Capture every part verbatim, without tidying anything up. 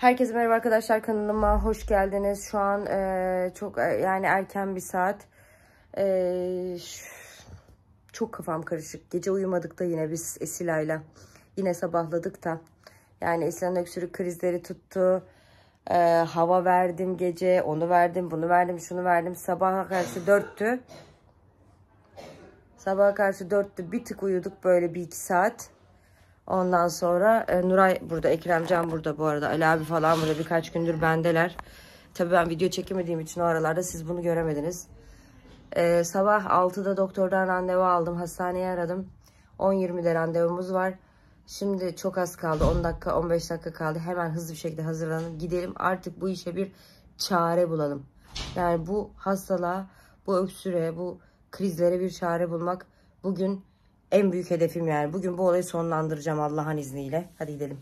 Herkese merhaba arkadaşlar, kanalıma hoş geldiniz. Şu an e, çok yani erken bir saat. E, çok kafam karışık. Gece uyumadık da yine biz Esila'yla. Yine sabahladık da. Yani Esila'nın öksürük krizleri tuttu. E, hava verdim gece. Onu verdim, bunu verdim, şunu verdim. Sabaha karşı dörttü. Sabaha karşı dörttü. Bir tık uyuduk böyle bir iki saat. Ondan sonra e, Nuray burada, Ekremcan burada bu arada. Ali abi falan burada, birkaç gündür bendeler. Tabii ben video çekemediğim için o aralarda siz bunu göremediniz. E, sabah altıda doktordan randevu aldım. Hastaneye aradım. on yirmide randevumuz var. Şimdi çok az kaldı. on dakika on beş dakika kaldı. Hemen hızlı bir şekilde hazırlanıp gidelim. Artık bu işe bir çare bulalım. Yani bu hastalığa, bu öksürüğe, bu krizlere bir çare bulmak bugün en büyük hedefim yani. Bugün bu olayı sonlandıracağım Allah'ın izniyle. Hadi gidelim.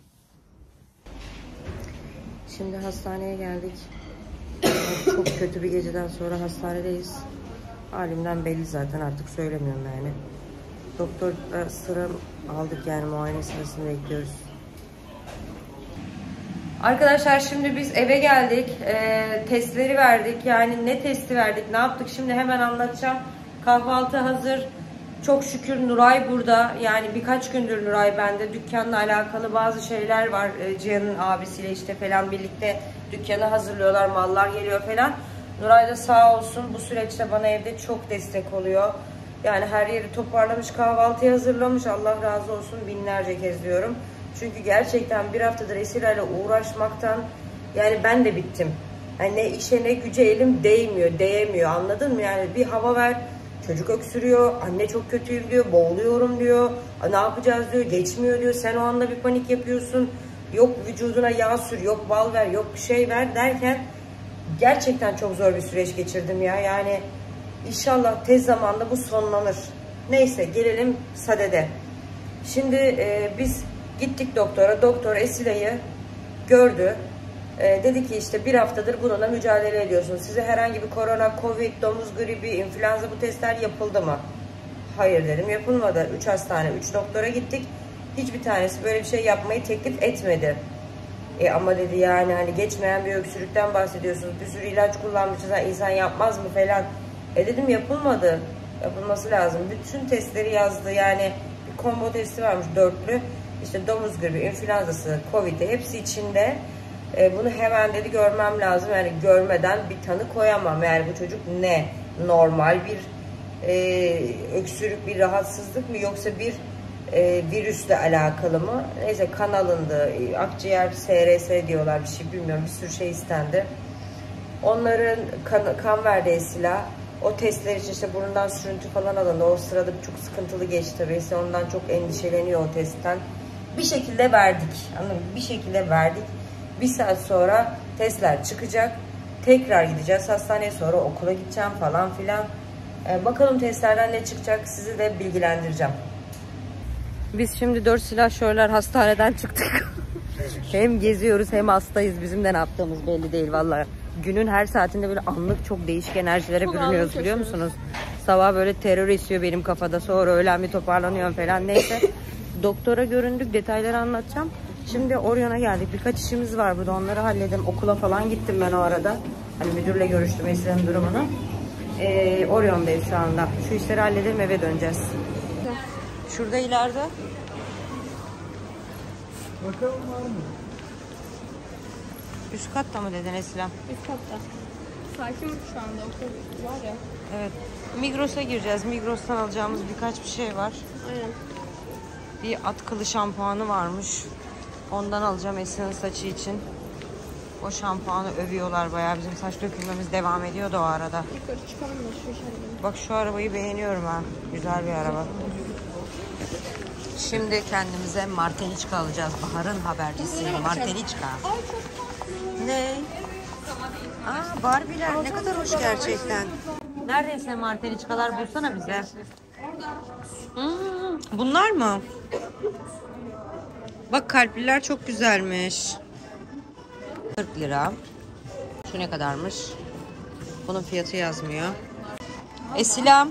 Şimdi hastaneye geldik. Çok kötü bir geceden sonra hastanedeyiz. Halimden belli zaten, artık söylemiyorum yani. Doktor sıra aldık yani, muayene sırasını bekliyoruz. Arkadaşlar şimdi biz eve geldik. E, testleri verdik. Yani ne testi verdik, ne yaptık şimdi hemen anlatacağım. Kahvaltı hazır. Çok şükür Nuray burada. Yani birkaç gündür Nuray bende. Dükkanla alakalı bazı şeyler var. Cihan'ın abisiyle işte falan birlikte dükkanı hazırlıyorlar. Mallar geliyor falan. Nuray da sağ olsun bu süreçte bana evde çok destek oluyor. Yani her yeri toparlamış, kahvaltıyı hazırlamış. Allah razı olsun binlerce kez diyorum. Çünkü gerçekten bir haftadır Esira'yla uğraşmaktan yani ben de bittim. Yani ne işe ne güce elim değmiyor, değemiyor, anladın mı? Yani bir hava ver. Çocuk öksürüyor, anne çok kötüyüm diyor, boğuluyorum diyor, ne yapacağız diyor, geçmiyor diyor, sen o anda bir panik yapıyorsun, yok vücuduna yağ sür, yok bal ver, yok bir şey ver derken gerçekten çok zor bir süreç geçirdim ya. Yani inşallah tez zamanda bu sonlanır. Neyse gelelim sadede. Şimdi e, biz gittik doktora, doktor Esila'yı gördü. Ee, dedi ki işte bir haftadır bununla mücadele ediyorsunuz. Size herhangi bir korona, covid, domuz gribi, influenza bu testler yapıldı mı? Hayır dedim, yapılmadı. üç hastane, üç doktora gittik. Hiçbir tanesi böyle bir şey yapmayı teklif etmedi. E ama dedi yani hani geçmeyen bir öksürükten bahsediyorsunuz. Bir sürü ilaç kullanmışız, insan yapmaz mı falan. E dedim yapılmadı. Yapılması lazım. Bütün testleri yazdı yani, bir combo testi varmış dörtlü. İşte domuz gribi, influenzası, covid'i hepsi içinde. E, bunu hemen dedi görmem lazım. Yani görmeden bir tanı koyamam. Yani bu çocuk ne? Normal bir e, öksürük, bir rahatsızlık mı? Yoksa bir e, virüsle alakalı mı? Neyse kan alındı. Akciğer S R S diyorlar, bir şey bilmiyorum. Bir sürü şey istendi. Onların kan, kan verdi Esila. O testler için işte burundan sürüntü falan alındı. O sırada çok sıkıntılı geçti tabii. Esila ondan çok endişeleniyor o testten. Bir şekilde verdik. Anladın mı? Bir şekilde verdik. Bir saat sonra testler çıkacak. Tekrar gideceğiz hastaneye, sonra okula gideceğim falan filan. Ee, bakalım testlerden ne çıkacak, sizi de bilgilendireceğim. Biz şimdi dört silahşörler hastaneden çıktık. Hem geziyoruz hem hastayız. Bizim de ne yaptığımız belli değil vallahi. Günün her saatinde böyle anlık çok değişik enerjilere çok bürünüyoruz biliyor musunuz? Sabah böyle terör esiyor benim kafada, sonra öğlen bir toparlanıyorum falan, neyse. Doktora göründük, detayları anlatacağım. Şimdi Orion'a geldik. Birkaç işimiz var burada. Onları halledim. Okula falan gittim ben o arada. Hani müdürle görüştüm Esra'nın durumunu. Ee, Orion'dayız şu anda. Şu işleri halledelim, eve döneceğiz. Şurada ileride. Bakalım var mı? Üst katta mı dedin Esra? Üst katta. Sakin şu anda. Okul var ya. Evet. Migros'a gireceğiz. Migros'tan alacağımız birkaç bir şey var. Aynen. Bir atkılı şampuanı varmış. Ondan alacağım Esin'in saçı için. O şampuanı övüyorlar bayağı. Bizim saç dökülmemiz devam ediyor da o arada. Yukarı çıkalım da şu işe. Bak şu arabayı beğeniyorum ha. Güzel bir araba. Şimdi kendimize Marteniçka alacağız. Bahar'ın habercisiyim. Marteniçka. Ne? Aa, Barbie'ler ne kadar hoş gerçekten. Neredeyse Marteniçkalar bulsana bize. Hmm, bunlar mı? Bak kalpliler çok güzelmiş. kırk lira. Şu ne kadarmış? Bunun fiyatı yazmıyor. Esila.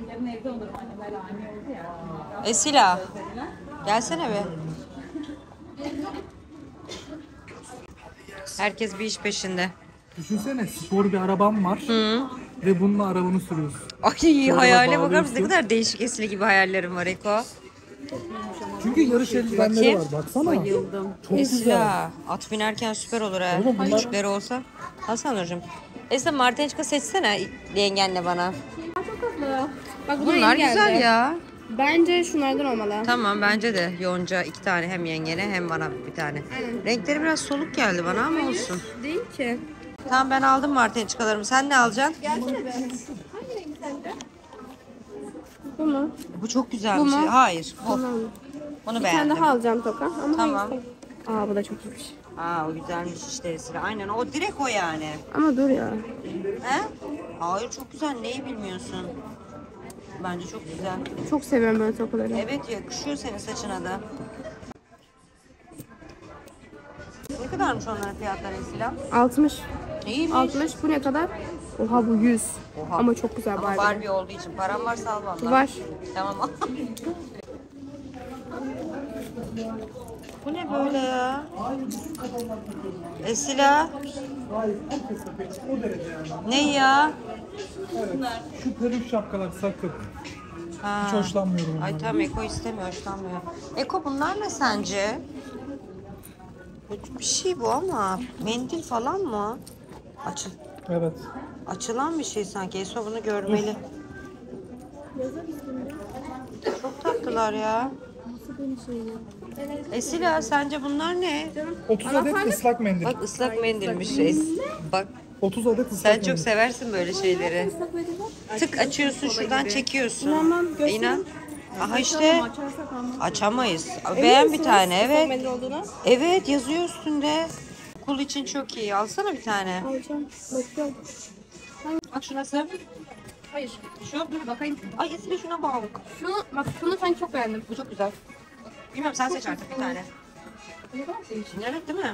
Esila. Gelsene be. Herkes bir iş peşinde. Düşünsene spor bir araban var. Hı. Ve bununla arabanı sürüyorsun. Ay hayale bakar mısın? Ne kadar değişik esili gibi hayallerim var Eko. Çünkü yarış eldivenleri var baksana. Bayıldım. Çok Esila, güzel. at binerken süper olur ha. Oğlum bunlar- Küçükleri olsa. Hasan hocam. Esila Martençka seçsene yengenle bana. Çok tatlı. Bak Bunlar güzel ya. Bence şunlardan olmalı. Tamam bence de yonca iki tane hem yengene hem bana bir tane. Aynen. Renkleri biraz soluk geldi bana ama olsun. Değil ki. Tamam ben aldım Martençkalarımı. Sen ne alacaksın? Gelsene be. Hangi renk sence? Bu mu? Bu çok güzel Bu bir şey. mu? Hayır. Bu. Tamam. Bunu Bir beğendim. tane daha alacağım toka. Ama Tamam. hangisi? Aa bu da çok iyiymiş. Aa o güzelmiş işte Esra. Aynen o direkt o yani. Ama dur ya. He? Hayır çok güzel. Neyi bilmiyorsun? Bence çok güzel. Çok seviyorum böyle tokaları. Evet yakışıyor senin saçına da. Ne kadarmış onların fiyatları Esra? altmış. İyiymiş. altmış. Bu ne kadar? Oha bu yüz. Oha. Ama çok güzel Ama Barbie. Barbie olduğu için param varsa al vallahi. Var. Tamam. Bu ne böyle ya? Esila. O derece yani. Ne ya? Evet. Şu peluş şapkalar sakın. Ha. Hiç hoşlanmıyorum ondan. Ay tamam Eko istemiyor, hoşlanmıyor. Eko bunlar ne sence? Bir şey bu ama mendil falan mı? Açıl Evet. Açılan bir şey sanki. Eso bunu görmeli. Çok tatlılar ya. Esila sence bunlar ne? otuz adet ıslak mendil. Bak ıslak mendilmiş. Es- Bak otuz adet ıslak sen mendil. çok seversin böyle şeyleri. Tık açıyorsun şuradan çekiyorsun. E, İnan. Aha işte açamayız. Beğen bir tane evet. Evet yazıyor üstünde. Okul için çok iyi. Alsana bir tane. Alacağım. Bakıyorum. Bak şurası. Hayır. Şu dur bakayım. Ay Esile şuna bağlı. Şunu, bak şunu ben çok beğendim. Bu çok güzel. Bilmem sen seç artık bir tane. Evet değil mi?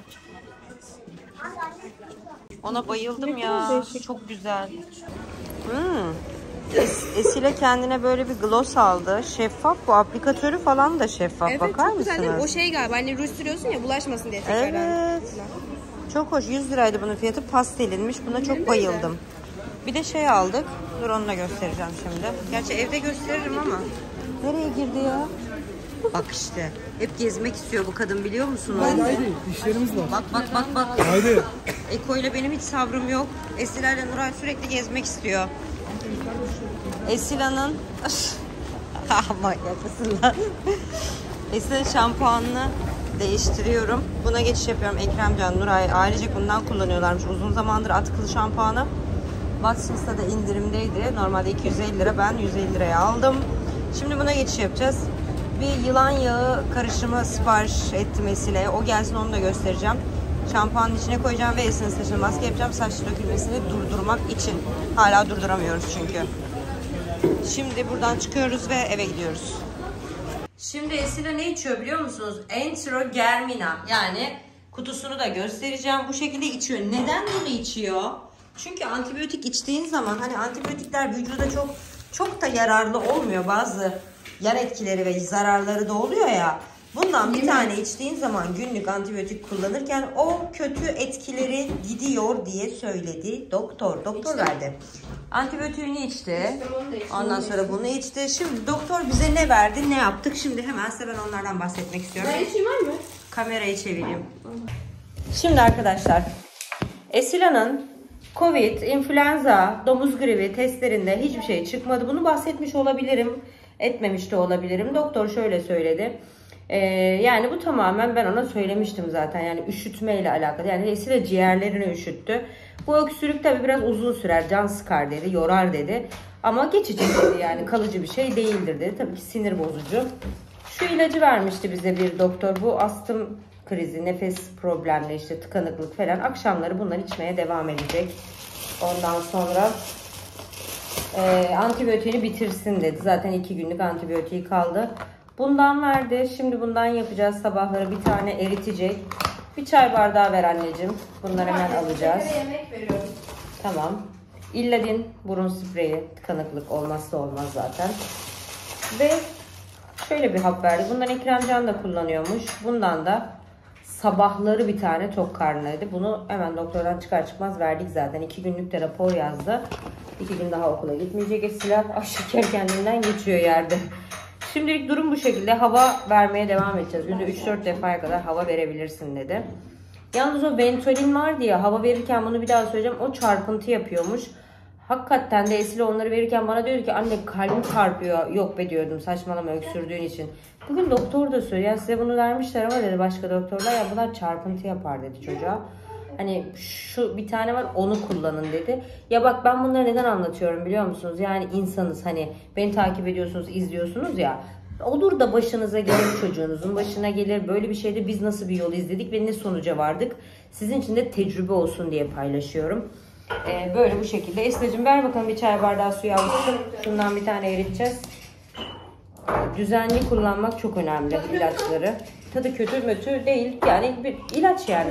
Ona bayıldım ya. Çok güzel. Hmm. Es Esile kendine böyle bir gloss aldı. Şeffaf bu. Aplikatörü falan da şeffaf. Evet, bakar çok güzel değil mi? O mısınız? şey galiba hani ruj sürüyorsun ya bulaşmasın diye tekrardan. Evet. Çok hoş. yüz liraydı bunun fiyatı. Pastelinmiş. Buna çok bayıldım. Bir de şey aldık. Dur onu da göstereceğim şimdi. Gerçi evde gösteririm ama. Nereye girdi ya? Bak işte. Hep gezmek istiyor bu kadın biliyor musunuz? Haydi haydi işlerimiz var. Bak bak bak bak. Haydi. Eko ile benim hiç sabrım yok. Esila ile Nuray sürekli gezmek istiyor. Esila'nın ama yapasın lan. Esila'nın şampuanını değiştiriyorum. Buna geçiş yapıyorum. Ekremcan, Nuray ailecek bundan kullanıyorlarmış. Uzun zamandır atkılı şampuanı. Watsons'ta da indirimdeydi. Normalde iki yüz elli lira. Ben yüz elli liraya aldım. Şimdi buna geçiş yapacağız. Bir yılan yağı karışımı sipariş ettim Esile'ye. O gelsin onu da göstereceğim. Şampuanın içine koyacağım ve Esile'nin saçına maske yapacağım. Saç dökülmesini durdurmak için. Hala durduramıyoruz çünkü. Şimdi buradan çıkıyoruz ve eve gidiyoruz. Şimdi Esile ne içiyor biliyor musunuz? Enterogermina. Yani kutusunu da göstereceğim. Bu şekilde içiyor. Neden bunu içiyor? Çünkü antibiyotik içtiğin zaman hani antibiyotikler vücuda çok çok da yararlı olmuyor. Bazı yan etkileri ve zararları da oluyor ya. Bundan bir tane içtiğin zaman günlük antibiyotik kullanırken o kötü etkileri gidiyor diye söyledi doktor. Doktor verdi. Antibiyotiğini içti. Ondan sonra bunu içti. Şimdi doktor bize ne verdi, ne yaptık? Şimdi hemen size ben onlardan bahsetmek istiyorum. Ben içeyim var mı? Kamerayı çevireyim. Şimdi arkadaşlar, Esila'nın Covid, influenza, domuz gribi testlerinde hiçbir şey çıkmadı. Bunu bahsetmiş olabilirim, etmemiş de olabilirim. Doktor şöyle söyledi. Ee, yani bu tamamen ben ona söylemiştim zaten. Yani üşütme ile alakalı. Yani Esila ciğerlerini üşüttü. Bu öksürük tabi biraz uzun sürer, can sıkar dedi, yorar dedi. Ama geçici dedi yani kalıcı bir şey değildir dedi. Tabii ki sinir bozucu. Şu ilacı vermişti bize bir doktor. Bu astım krizi, nefes problemleri, işte tıkanıklık falan. Akşamları bunları içmeye devam edecek. Ondan sonra e, antibiyotiğini bitirsin dedi. Zaten iki günlük antibiyotiği kaldı. Bundan verdi. Şimdi bundan yapacağız. Sabahları bir tane eritecek. Bir çay bardağı ver anneciğim. Bunları hemen alacağız. Yemek veriyorum. Tamam. İlladin burun spreyi. Tıkanıklık olmazsa olmaz zaten. Ve şöyle bir hap verdi. Bundan Ekremcan da kullanıyormuş. Bundan da Sabahları bir tane tok karnıydı. Bunu hemen doktordan çıkar çıkmaz verdik zaten. İki günlük de rapor yazdı. İki gün daha okula gitmeyecek Esila. Ah, şeker kendinden geçiyor yerde. Şimdilik durum bu şekilde. Hava vermeye devam edeceğiz. Günde üç dört defaya kadar hava verebilirsin dedi. Yalnız o Ventolin var diye hava verirken, bunu bir daha söyleyeceğim, o çarpıntı yapıyormuş. Hakikaten de Esile onları verirken bana diyordu ki anne kalbim çarpıyor. Yok be diyordum, saçmalama öksürdüğün için. Bugün doktor da söylüyor. Yani size bunu vermişler ama dedi başka doktorlar, ya bunlar çarpıntı yapar dedi çocuğa. Hani şu bir tane var, onu kullanın dedi. Ya bak ben bunları neden anlatıyorum biliyor musunuz? Yani insanız, hani beni takip ediyorsunuz, izliyorsunuz ya. Olur da başınıza gelir, çocuğunuzun başına gelir. Böyle bir şeyde biz nasıl bir yol izledik ve ne sonuca vardık? Sizin için de tecrübe olsun diye paylaşıyorum. Ee, böyle bu şekilde. Esra'cığım ver bakalım bir çay bardağı suyu almışsın. Şundan bir tane eriteceğiz. Düzenli kullanmak çok önemli ilaçları. Tadı kötü mötü değil. Yani bir ilaç yani.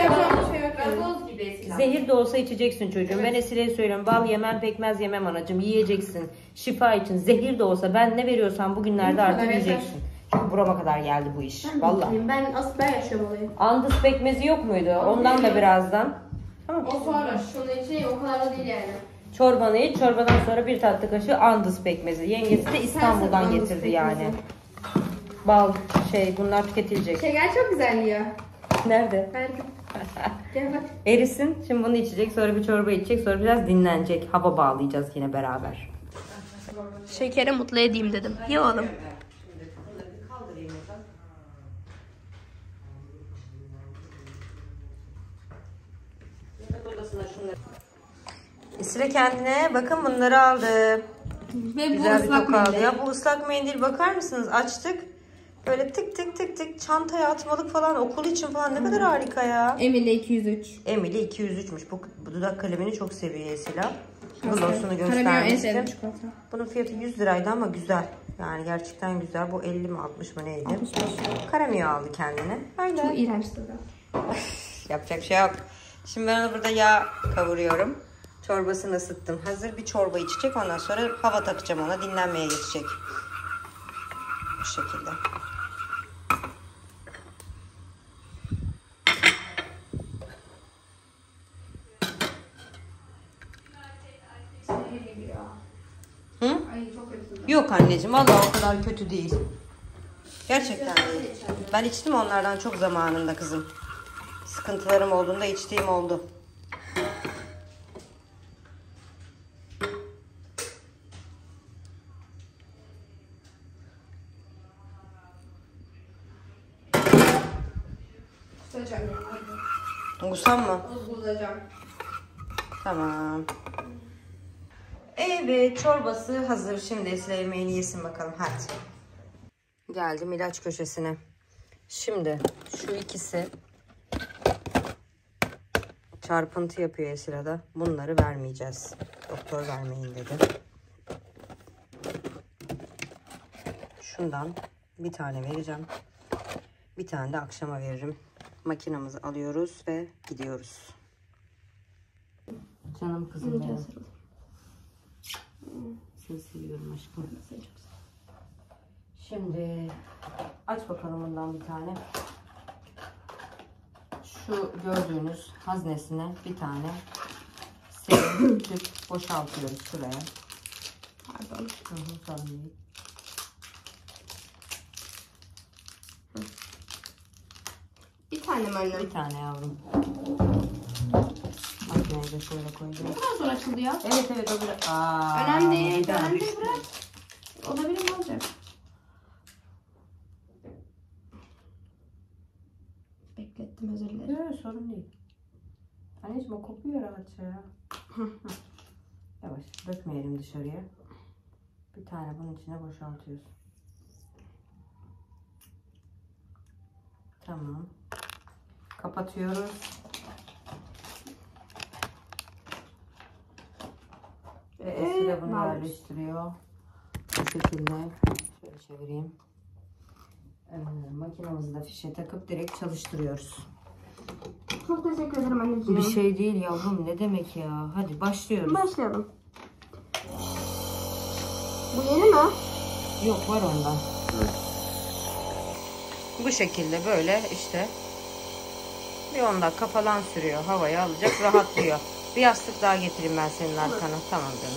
Zehir de olsa içeceksin çocuğum. Ben Esile'ye söylüyorum. Bal yemem, pekmez yemem anacığım. Yiyeceksin. Şifa için. Zehir de olsa ben ne veriyorsam bugünlerde artık yiyeceksin. Çünkü burama kadar geldi bu iş. Vallahi. Ben aslında ben yaşıyorum olayı. Andız pekmezi yok muydu? Ondan da birazdan. Tamam. O sonra şunun içi o kadar da değil yani. Çorbanı iç. Çorbadan sonra bir tatlı kaşığı andız pekmezi. Yengesi de İstanbul'dan getirdi yani. Bal şey, bunlar tüketilecek. Şeker çok güzel yiyor. Nerede? Harika. Gel bak. Erisin. Şimdi bunu içecek. Sonra bir çorba içecek. Sonra biraz dinlenecek. Hava bağlayacağız yine beraber. Şekeri mutlu edeyim dedim. Ye oğlum. Esra kendine bakın bunları aldı. Ve Güzel bu bir ıslak koku aldı. mendil. Ya bu ıslak mendil bakar mısınız? Açtık. Böyle tık tık tık tık çantaya atmalık falan, okul için falan ne kadar harika ya. Emily iki yüz üç. Emily iki yüz üçmüş. Bu, bu dudak kalemini çok seviyor Esila. Glosunu Karamel en göstermiştim. sevdiğim çikolata. Bunun fiyatı yüz liraydı ama güzel. Yani gerçekten güzel. Bu elli mi altmış mı neydi? altmış beş. Karamel aldı kendine. Öyle. Çok iğrenç tadı. Yapacak bir şey yok. Şimdi ben onu burada yağ kavuruyorum. Çorbasını ısıttım. Hazır bir çorba içecek. Ondan sonra hava takacağım ona. Dinlenmeye geçecek. Bu şekilde. Hı? Ay çok kötü. Yok anneciğim. Vallahi o kadar kötü değil. Gerçekten değil. Ben içtim onlardan çok zamanında kızım. Sıkıntılarım olduğunda içtiğim oldu. Kusacağım. Kusam mı? Kusacağım. Tamam. Evet, çorbası hazır. Şimdi Esra yemeğini yesin bakalım. Hadi. Geldim ilaç köşesine. Şimdi şu ikisi çarpıntı yapıyor Esra'da. Bunları vermeyeceğiz. Doktor vermeyin dedi. Şundan bir tane vereceğim. Bir tane de akşama veririm. Makinamızı alıyoruz ve gidiyoruz. Canım kızım benim. Seni seviyorum aşkım. Şimdi aç bakalım bundan bir tane. Şu gördüğünüz haznesine bir tane serum tüp boşaltıyoruz şuraya. Pardon. Hı hı, sorun değil. Bir tane mi annem? Bir tane yavrum. Makineyi de şöyle koyacağım. Ne kadar zor açıldı ya? Evet evet o bir... Aa, Önemli değil. bir daha Önemli düştü. değil, bırak. Olabilir mi olacak? Beklettim, özür dilerim. Yok sorun değil. Anneciğim o kopuyor rahatça ya. Yavaş dökmeyelim dışarıya. Bir tane bunun içine boşaltıyoruz. Tamam. Kapatıyoruz. Ve Esra bunu yerleştiriyor. Bu şekilde. Şöyle çevireyim. Ee, makinamızı da fişe takıp direkt çalıştırıyoruz. Çok teşekkür ederim anneciğim. Bir şey değil yavrum, ne demek ya. Hadi başlıyoruz. Başlayalım. Bu yeni mi? Yok var ondan. Bu şekilde böyle işte Bir on dakika falan sürüyor. Havaya alacak, rahatlıyor. Bir yastık daha getireyim ben senin arkana. Tamam canım.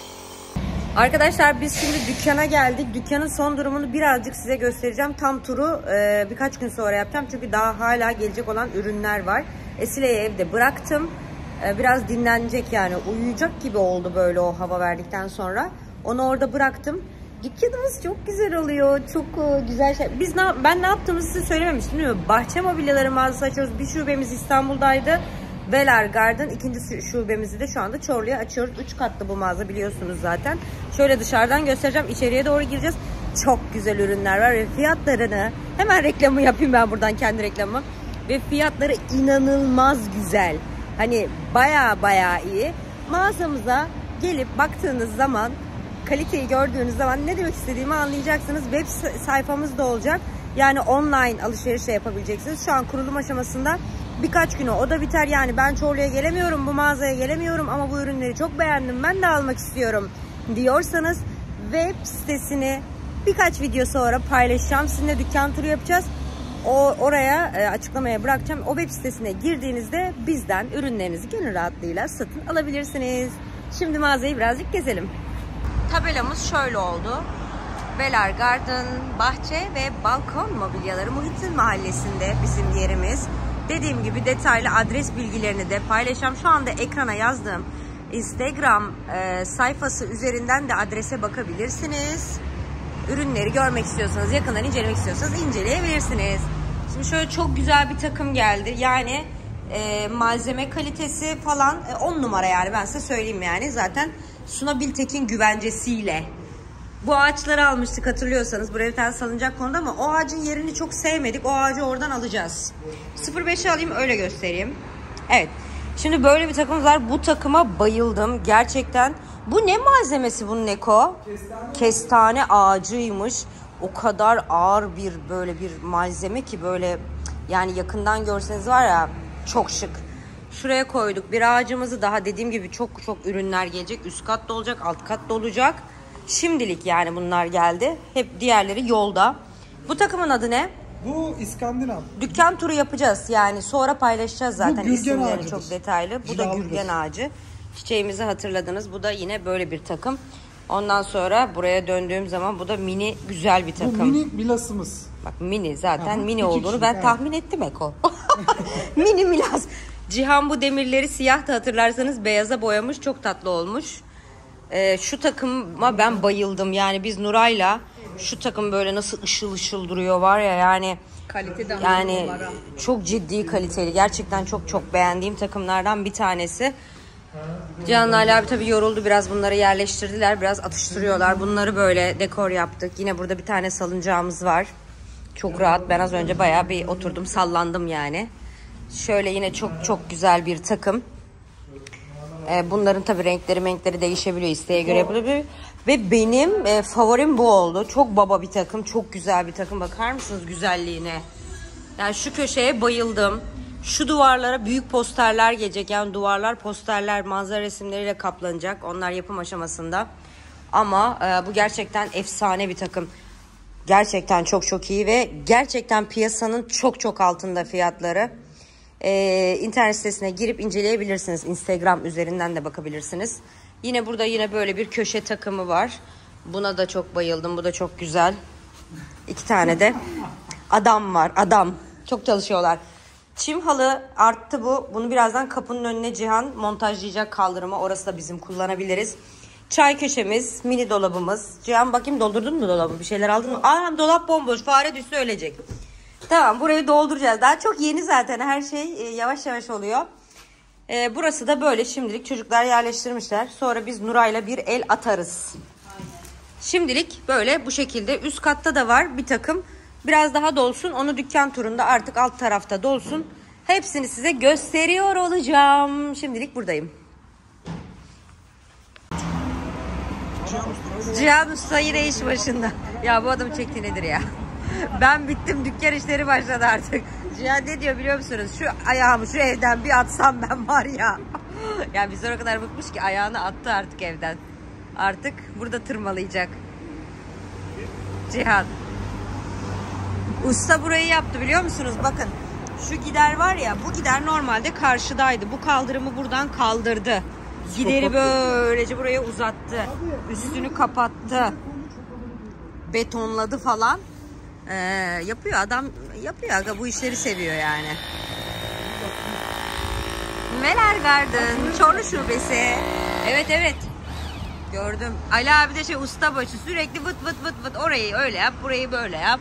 Arkadaşlar biz şimdi dükkana geldik. Dükkanın son durumunu birazcık size göstereceğim. Tam turu e, birkaç gün sonra yapacağım. Çünkü daha hala gelecek olan ürünler var. Esile'yi evde bıraktım. E, biraz dinlenecek yani. Uyuyacak gibi oldu böyle o hava verdikten sonra. Onu orada bıraktım. Dükkanımız çok güzel oluyor. Çok güzel şey. Biz ne, ben ne yaptığımızı size söylememiştim değil mi? Bahçe mobilyaları mağazası açıyoruz. Bir şubemiz İstanbul'daydı. Velar Garden. İkinci şubemizi de şu anda Çorlu'ya açıyoruz. Üç katlı bu mağaza biliyorsunuz zaten. Şöyle dışarıdan göstereceğim. İçeriye doğru gireceğiz. Çok güzel ürünler var ve fiyatlarını hemen reklamı yapayım ben buradan, kendi reklamımı. Ve fiyatları inanılmaz güzel. Hani baya baya iyi. Mağazamıza gelip baktığınız zaman, kaliteyi gördüğünüz zaman ne demek istediğimi anlayacaksınız. Web sayfamız da olacak. Yani online alışveriş de yapabileceksiniz. Şu an kurulum aşamasında. Birkaç güne o da biter. Yani ben Çorlu'ya gelemiyorum, bu mağazaya gelemiyorum ama bu ürünleri çok beğendim, ben de almak istiyorum diyorsanız web sitesini birkaç video sonra paylaşacağım. Sizinle dükkan turu yapacağız. O oraya e, açıklamaya bırakacağım. O web sitesine girdiğinizde bizden ürünlerinizi gönül rahatlığıyla satın alabilirsiniz. Şimdi mağazayı birazcık gezelim. Tabelamız şöyle oldu. Velar Garden, bahçe ve balkon mobilyaları Muhittin Mahallesi'nde bizim yerimiz. Dediğim gibi detaylı adres bilgilerini de paylaşacağım. Şu anda ekrana yazdığım Instagram e, sayfası üzerinden de adrese bakabilirsiniz. Ürünleri görmek istiyorsanız, yakından incelemek istiyorsanız inceleyebilirsiniz. Şimdi şöyle çok güzel bir takım geldi. Yani e, malzeme kalitesi falan on numara yani, ben size söyleyeyim yani. Zaten Suna Biltek'in güvencesiyle. Bu ağaçları almıştık hatırlıyorsanız. Buraya bir tane salıncak kondu ama o ağacın yerini çok sevmedik. O ağacı oradan alacağız. sıfır beşi alayım öyle göstereyim. Evet. Şimdi böyle bir takımımız var. Bu takıma bayıldım. Gerçekten. Bu ne malzemesi bunun Eko? Kestane. Kestane ağacıymış. O kadar ağır bir böyle bir malzeme ki böyle, yani yakından görseniz var ya, çok şık. Şuraya koyduk bir ağacımızı. Daha dediğim gibi çok çok ürünler gelecek. Üst katta olacak, alt katta olacak. Şimdilik yani bunlar geldi. Hep diğerleri yolda. Bu takımın adı ne? Bu İskandinav. Dükkan turu yapacağız. Yani sonra paylaşacağız zaten. İsimleri çok detaylı. Bu Cilalıdır. da gürgen ağacı. Çiçeğimizi hatırladınız. Bu da yine böyle bir takım. Ondan sonra buraya döndüğüm zaman bu da mini güzel bir takım. Bu mini milasımız. Bak mini zaten. Aha, mini olduğunu ben yani. tahmin ettim Eko. Mini milas. Cihan bu demirleri siyah da hatırlarsanız beyaza boyamış. Çok tatlı olmuş. Ee, şu takıma ben bayıldım. Yani biz Nuray'la şu takım böyle nasıl ışıl ışıl duruyor var ya, yani Kaliteden yani çok ciddi kaliteli. Gerçekten çok çok beğendiğim takımlardan bir tanesi. Cihan Ali abi tabii yoruldu biraz, bunları yerleştirdiler. Biraz atıştırıyorlar. Bunları böyle dekor yaptık. Yine burada bir tane salıncağımız var. Çok rahat. Ben az önce bayağı bir oturdum, sallandım yani. Şöyle yine çok çok güzel bir takım. Bunların tabii renkleri renkleri değişebiliyor, isteğe göre yapılabiliyor. Ve benim e, favorim bu oldu. Çok baba bir takım, çok güzel bir takım. Bakar mısınız güzelliğine? Yani şu köşeye bayıldım. Şu duvarlara büyük posterler gelecek. Yani duvarlar posterler, manzara resimleriyle kaplanacak. Onlar yapım aşamasında. Ama e, bu gerçekten efsane bir takım. Gerçekten çok çok iyi ve gerçekten piyasanın çok çok altında fiyatları. Ee, internet sitesine girip inceleyebilirsiniz. Instagram üzerinden de bakabilirsiniz. Yine burada yine böyle bir köşe takımı var. Buna da çok bayıldım. Bu da çok güzel. İki tane de adam var. Adam. Çok çalışıyorlar. Çim halı arttı bu. Bunu birazdan kapının önüne Cihan montajlayacak, kaldırıma. Orası da bizim kullanabiliriz. Çay köşemiz, mini dolabımız. Cihan bakayım, doldurdun mu dolabı? Bir şeyler aldın mı? Aa, dolap bomboş. Fare düşse ölecek. Tamam, burayı dolduracağız. Daha çok yeni zaten, her şey yavaş yavaş oluyor. Ee, burası da böyle şimdilik çocuklar yerleştirmişler. Sonra biz Nuray'la bir el atarız. Şimdilik böyle bu şekilde. Üst katta da var bir takım. Biraz daha dolsun. Onu dükkan turunda artık alt tarafta dolsun. Hepsini size gösteriyor olacağım. Şimdilik buradayım. Cihan Usta yine iş başında. Ya bu adam çekti nedir ya? Ben bittim, dükkan işleri başladı artık. Cihan ne diyor biliyor musunuz? Şu ayağımı şu evden bir atsam ben var ya. Yani bizler o kadar bıkmış ki ayağını attı artık evden. Artık burada tırmalayacak. Cihan. Usta burayı yaptı biliyor musunuz? Bakın. Şu gider var ya, bu gider normalde karşıdaydı. Bu kaldırımı buradan kaldırdı. Gideri böylece buraya uzattı. Üstünü kapattı. Betonladı falan. Ee, yapıyor adam, yapıyor aga, bu işleri seviyor yani. Meler Garden, Çorlu Şubesi. Evet evet. Gördüm. Ali abi de şey ustabaşı, sürekli vıt vıt vıt vıt, orayı öyle yap, burayı böyle yap.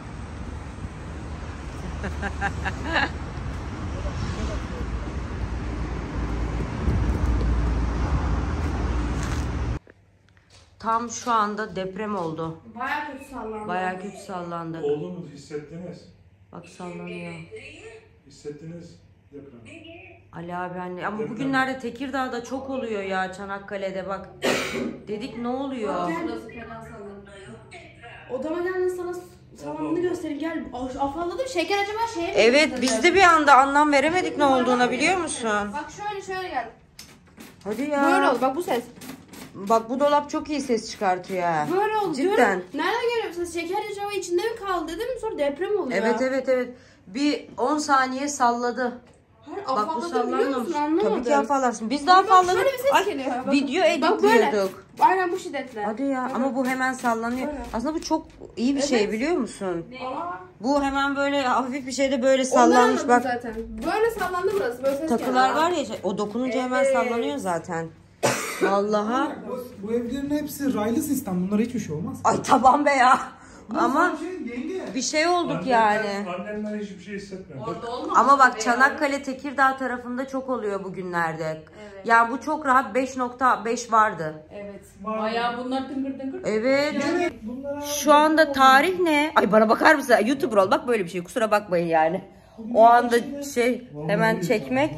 Tam şu anda deprem oldu. Bayağı kötü sallandı. Bayağı kötü sallandı. Oldu mu? Hissettiniz? Bak sallanıyor. Hissettiniz deprem. Ali abi anne, ama bugünlerde Tekirdağ'da çok oluyor ya, Çanakkale'de bak. Dedik ne oluyor? Burası fena sallandı. Odama gel, sana sallandığını göstereyim. Gel. Afalladım. Şeker acaba şeye mi? Evet, biz de bir anda anlam veremedik ne olduğuna, biliyor musun? Bak şöyle şöyle gel. Hadi ya. Böyle oldu. Bak bu ses. Bak bu dolap çok iyi ses çıkartıyor ha. Böyle oldu. Cidden. Diyorum, nereden geliyor bu ses? Şeker acaba içinde mi kaldı dedim. Sonra deprem oluyor. Evet evet evet. Bir on saniye salladı. Hayır, Bak bu sallanmamış. sallanmamış. Tabii ki afallarsın. Biz daha afalladık. Şöyle bir ses Ay, geliyor. Bak, video bak böyle. editliyorduk. Aynen bu şiddetle. Hadi ya, Böyle. ama bu hemen sallanıyor. Böyle. Aslında bu çok iyi bir Evet. şey, biliyor musun? Aa. Bu hemen böyle hafif bir şeyde böyle Ondan sallanmış anladım bak. zaten. Böyle sallandı burası. Böyle ses Takılar geldi. var ya, o dokununca hemen Evet. sallanıyor zaten. Vallahi. Bu, bu evlerin hepsi raylı sistem. Bunlara hiçbir şey olmaz. Ay tamam be ya. Ama Şey, yenge. bir şey olduk Annemler- yani. Annemler hiçbir şey hissetmiyor. Ama bak Çanakkale, Tekirdağ tarafında çok oluyor bugünlerde. Evet. Ya bu çok rahat beş nokta beş vardı. Evet. Var. Bayağı bunlar tıngır tıngır. Evet. Bunlara Şu anda tarih ne? Ay bana bakar mısın? YouTuber ol, bak böyle bir şey, kusura bakmayın yani. O anda şey hemen çekmek.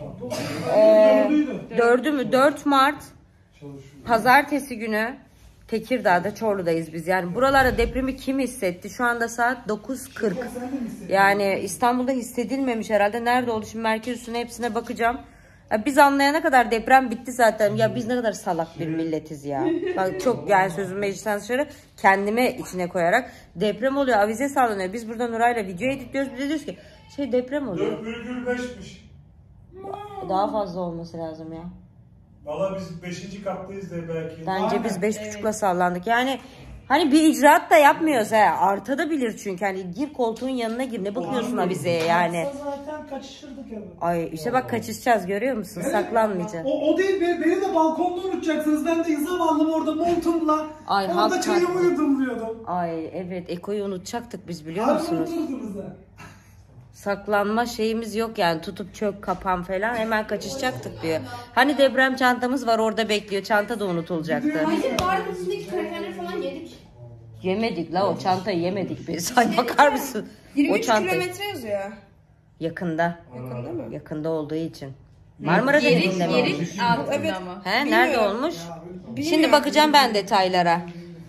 Ee, dördü mü? dört Mart Pazartesi günü Tekirdağ'da, Çorlu'dayız biz. Yani buralarda depremi kim hissetti? Şu anda saat dokuz kırk. Yani İstanbul'da hissedilmemiş herhalde. Nerede oldu? Şimdi merkez üstüne hepsine bakacağım. Ya biz anlayana kadar deprem bitti zaten. Ya biz ne kadar salak bir milletiz ya. Bak çok, yani sözüm meclisten dışarı, kendime içine koyarak deprem oluyor, avize sallanıyor. Biz burada Nuray'la video editliyoruz. Biz de diyoruz ki şey deprem oluyor. dört virgül beşmiş. Daha fazla olması lazım ya. Valla biz beşinci kattayız de belki. Bence biz beş buçukla sallandık. Yani hani bir icraat da yapmıyoruz ha. Artabilir çünkü. Hani gir koltuğun yanına gir. Ne bakıyorsun avizeye yani. Zaten kaçışırdık ya. Ay işte bak kaçışacağız, görüyor musun? Saklanmayacağız. O, o değil be, beni de balkonda unutacaksınız. Ben de zavallı orada montumla. Ay, orada hakikaten. çayımı yudumluyordum. Ay evet, Eko'yu unutacaktık biz, biliyor Harbi musunuz? unuturdunuz ha. Saklanma şeyimiz yok yani, tutup çök kapan falan, hemen kaçışacaktık diyor. Hani deprem çantamız var orada bekliyor, çanta da unutulacaktı. Hayır, bar kutusundaki krakerleri falan yedik. Yemedik la, o çantayı yemedik biz. Ay bakar mısın? yirmi O üç çantayı kilometre yazıyor. yakında. Yakında mı? Yakında olduğu için. Marmara Denizi'nde mi olmuş? altında evet. ama. He, nerede olmuş? Şimdi bakacağım ben detaylara.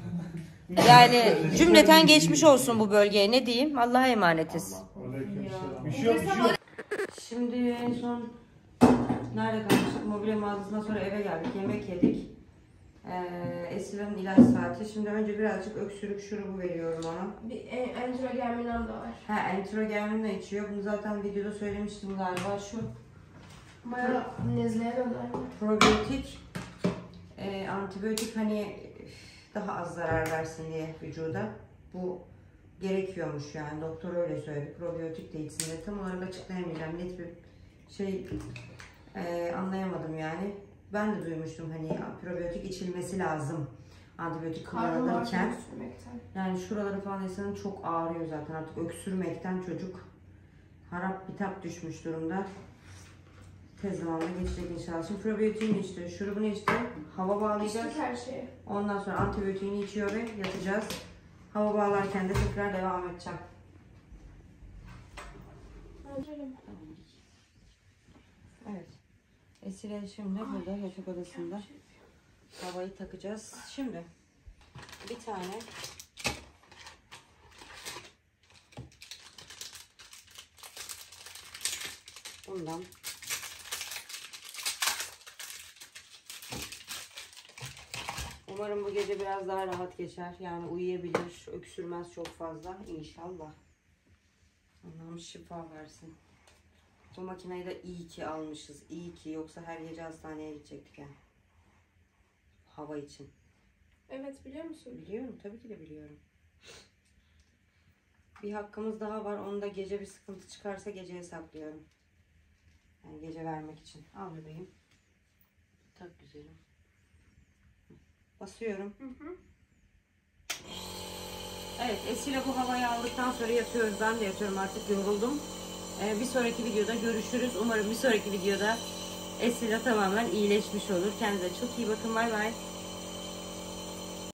Yani cümleten geçmiş olsun bu bölgeye, ne diyeyim? Allah'a emanetiz. Bir şey yok, bir şey yok. Şimdi en son nerede kalmıştık? Mobilya mağazasından sonra eve geldik, yemek yedik. Ee, Esra'nın ilaç saati. Şimdi önce birazcık öksürük şurubu veriyorum ona. Bir enterogerminal da var. Ha, enterogermin de içiyor. Bunu zaten videoda söylemiştim galiba. Şu Bayağı nezleye döner. probiyotik, e, antibiyotik, hani daha az zarar versin diye vücuda. Bu gerekiyormuş yani. Doktor öyle söyledi. Probiyotik de içsin. Tam olarak açıklayamayacağım. Net bir şey e, anlayamadım yani. Ben de duymuştum hani probiyotik içilmesi lazım antibiyotik kullanılırken. Yani şuraları falan insanın çok ağrıyor zaten artık, öksürmekten çocuk harap bitap düşmüş durumda. Tez zamanda geçecek inşallah. Şimdi probiyotiğini içti, şurubunu içti, hava bağlayacağız. İçtik her şeyi. Ondan sonra antibiyotiğini içiyor ve yatacağız. Hava bağlarken de tekrar devam edeceğim. Evet. Esile şimdi burada yatak odasında havayı takacağız. Şimdi bir tane bundan umarım bu gece biraz daha rahat geçer. Yani uyuyabilir, öksürmez çok fazla inşallah. Allah'ım şifa versin. Bu makineyi de iyi ki almışız. İyi ki, yoksa her gece hastaneye gidecektik yani. Hava için. Evet, biliyor musun? Biliyorum, tabii ki de biliyorum. Bir hakkımız daha var. Onu da gece bir sıkıntı çıkarsa geceye saklıyorum. Yani gece vermek için. Al bebeğim. Tak güzelim. Basıyorum. Hı hı. Evet, Esile bu havayı aldıktan sonra yatıyoruz. Ben de yatıyorum, artık yoruldum. Ee, bir sonraki videoda görüşürüz. Umarım bir sonraki videoda Esile tamamen iyileşmiş olur. Kendinize çok iyi bakın. Bay bay.